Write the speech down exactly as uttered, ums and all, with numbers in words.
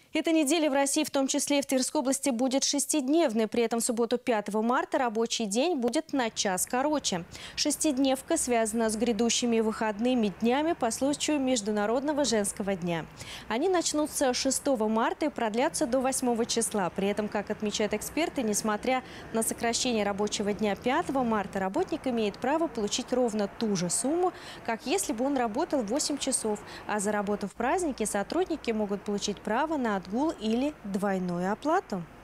Эта неделя в России, в том числе и в Тверской области, будет шестидневной. При этом в субботу пятого марта рабочий день будет на час короче. Шестидневка связана с грядущими выходными днями по случаю Международного женского дня. Они начнутся шестого марта и продлятся до восьмого числа. При этом, как отмечают эксперты, несмотря на сокращение рабочего дня пятого марта, работник имеет право получить ровно ту же сумму, как если бы он работал восемь часов. А заработав в праздники, сотрудники могут получить право на отгул или двойную оплату.